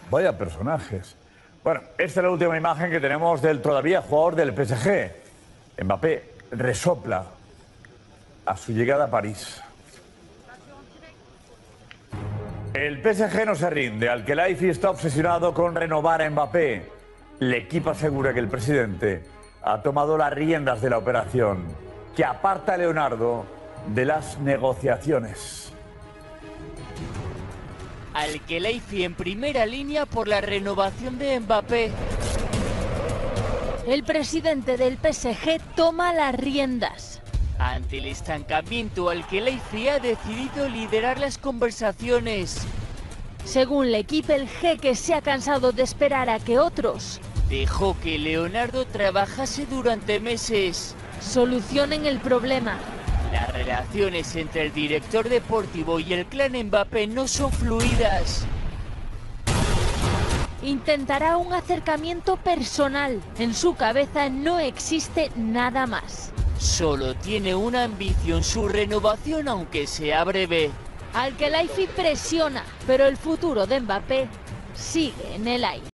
Vaya personajes. Bueno, esta es la última imagen que tenemos del todavía jugador del PSG. Mbappé resopla a su llegada a París. El PSG no se rinde. Al-Khelaifi está obsesionado con renovar a Mbappé. El equipo asegura que el presidente ha tomado las riendas de la operación, que aparta a Leonardo de las negociaciones. Al-Khelaifi en primera línea por la renovación de Mbappé. El presidente del PSG toma las riendas. Ante el estancamiento, Al-Khelaifi ha decidido liderar las conversaciones. Según L'Équipe, el jeque se ha cansado de esperar a que otros Dejó que Leonardo trabajase durante meses. solucionen el problema. Las relaciones entre el director deportivo y el clan Mbappé no son fluidas. Intentará un acercamiento personal. En su cabeza no existe nada más. Solo tiene una ambición, su renovación, aunque sea breve. Al-Khelaifi presiona, pero el futuro de Mbappé sigue en el aire.